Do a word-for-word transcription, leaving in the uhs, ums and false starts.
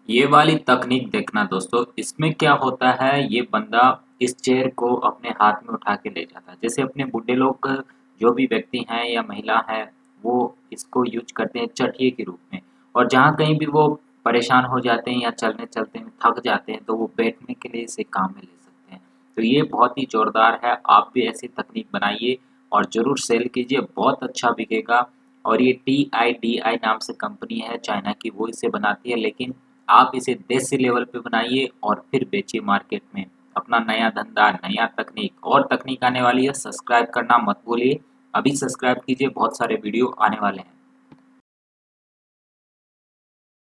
ये वाली तकनीक देखना दोस्तों, इसमें क्या होता है, ये बंदा इस चेयर को अपने हाथ में उठा के ले जाता है। जैसे अपने बुढ़े लोग, जो भी व्यक्ति हैं या महिला हैं, वो इसको यूज करते हैं चटिये के रूप में। और जहाँ कहीं भी वो परेशान हो जाते हैं या चलने चलते में थक जाते हैं, तो वो बैठने के लिए इसे काम में ले सकते हैं। तो ये बहुत ही जोरदार है, आप भी ऐसी तकनीक बनाइए और ज़रूर सेल कीजिए, बहुत अच्छा बिकेगा। और ये टी आई डी आई नाम से कंपनी है चाइना की, वो इसे बनाती है, लेकिन आप इसे देसी लेवल पे बनाइए और फिर बेचिए मार्केट में। अपना नया धंधा, नया तकनीक, और तकनीक आने वाली है, सब्सक्राइब करना मत भूलिए। अभी सब्सक्राइब कीजिए, बहुत सारे वीडियो आने वाले हैं।